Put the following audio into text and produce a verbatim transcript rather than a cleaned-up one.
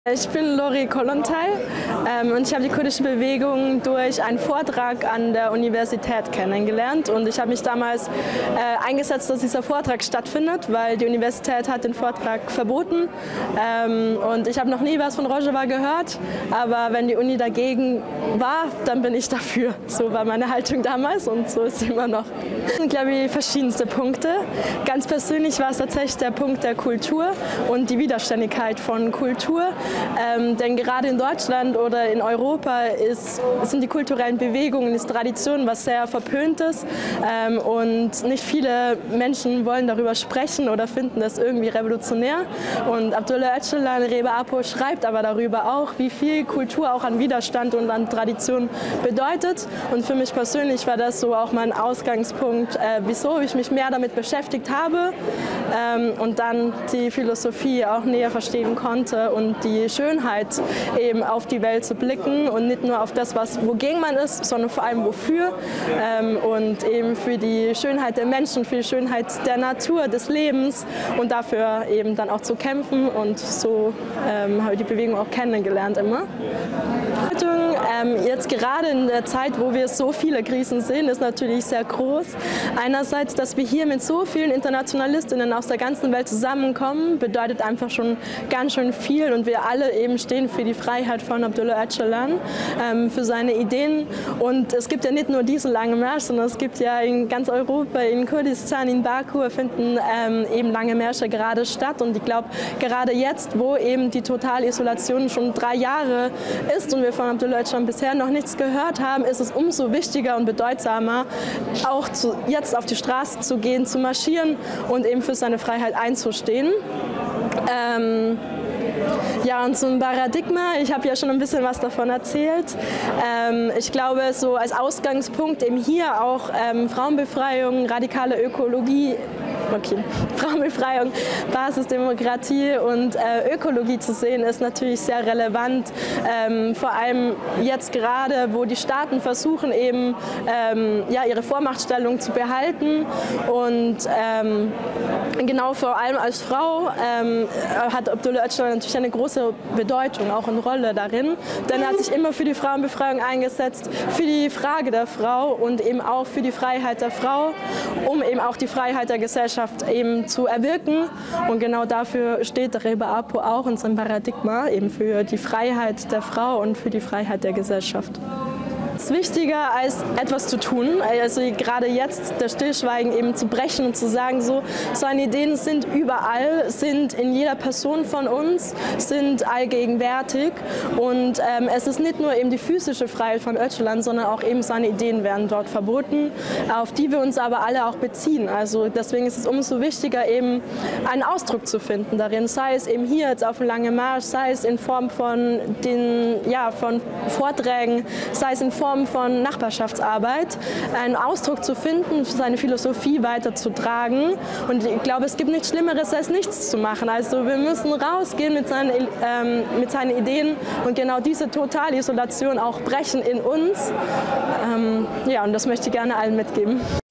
Ich bin Lori Kollontai ähm, und ich habe die kurdische Bewegung durch einen Vortrag an der Universität kennengelernt. Und ich habe mich damals äh, eingesetzt, dass dieser Vortrag stattfindet, weil die Universität hat den Vortrag verboten. Ähm, und ich habe noch nie was von Rojava gehört, aber wenn die Uni dagegen war, dann bin ich dafür. So war meine Haltung damals und so ist sie immer noch. Das sind, glaube ich, verschiedenste Punkte. Ganz persönlich war es tatsächlich der Punkt der Kultur und die Widerständigkeit von Kultur. Ähm, denn gerade in Deutschland oder in Europa ist, sind die kulturellen Bewegungen, ist Tradition was sehr Verpöntes ähm, und nicht viele Menschen wollen darüber sprechen oder finden das irgendwie revolutionär. Und Abdullah Öcalan, Reba Apo schreibt aber darüber auch, wie viel Kultur auch an Widerstand und an Tradition bedeutet. Und für mich persönlich war das so auch mein Ausgangspunkt, äh, wieso ich mich mehr damit beschäftigt habe ähm, und dann die Philosophie auch näher verstehen konnte und die Schönheit eben auf die Welt zu blicken und nicht nur auf das, was, wogegen man ist, sondern vor allem wofür ähm, und eben für die Schönheit der Menschen, für die Schönheit der Natur, des Lebens und dafür eben dann auch zu kämpfen und so ähm, habe ich die Bewegung auch kennengelernt immer. Ähm, jetzt gerade in der Zeit, wo wir so viele Krisen sehen, ist natürlich sehr groß. Einerseits, dass wir hier mit so vielen Internationalistinnen aus der ganzen Welt zusammenkommen, bedeutet einfach schon ganz schön viel und wir alle eben stehen für die Freiheit von Abdullah Öcalan, ähm, für seine Ideen. Und es gibt ja nicht nur diesen langen Marsch, sondern es gibt ja in ganz Europa, in Kurdistan, in Baku finden ähm, eben lange Märsche gerade statt. Und ich glaube, gerade jetzt, wo eben die Totalisolation schon drei Jahre ist und wir von Abdullah Öcalan bisher noch nichts gehört haben, ist es umso wichtiger und bedeutsamer, auch zu, jetzt auf die Straße zu gehen, zu marschieren und eben für seine Freiheit einzustehen. Ähm, Ja, und zum Paradigma, ich habe ja schon ein bisschen was davon erzählt. Ähm, ich glaube, so als Ausgangspunkt eben hier auch ähm, Frauenbefreiung, radikale Ökologie, okay, Frauenbefreiung, Basisdemokratie und äh, Ökologie zu sehen, ist natürlich sehr relevant. Ähm, vor allem jetzt gerade, wo die Staaten versuchen, eben ähm, ja, ihre Vormachtstellung zu behalten. Und ähm, genau vor allem als Frau ähm, hat Abdullah Öcalan natürlich eine große Bedeutung, auch eine Rolle darin. Denn er hat sich immer für die Frauenbefreiung eingesetzt, für die Frage der Frau und eben auch für die Freiheit der Frau, um eben auch die Freiheit der Gesellschaft eben zu erwirken. Und genau dafür steht Reba Apo auch in seinem Paradigma, eben für die Freiheit der Frau und für die Freiheit der Gesellschaft. Es ist wichtiger, als etwas zu tun, also gerade jetzt das Stillschweigen eben zu brechen und zu sagen, so, seine Ideen sind überall, sind in jeder Person von uns, sind allgegenwärtig und ähm, es ist nicht nur eben die physische Freiheit von Öcalan, sondern auch eben seine Ideen werden dort verboten, auf die wir uns aber alle auch beziehen. Also deswegen ist es umso wichtiger, eben einen Ausdruck zu finden darin, sei es eben hier jetzt auf dem Langen Marsch, sei es in Form von, den, ja, von Vorträgen, sei es in Form von Nachbarschaftsarbeit, einen Ausdruck zu finden, seine Philosophie weiterzutragen. Und ich glaube, es gibt nichts Schlimmeres, als nichts zu machen. Also wir müssen rausgehen mit seinen, ähm, mit seinen Ideen und genau diese Totalisolation auch brechen in uns. Ähm, ja, und das möchte ich gerne allen mitgeben.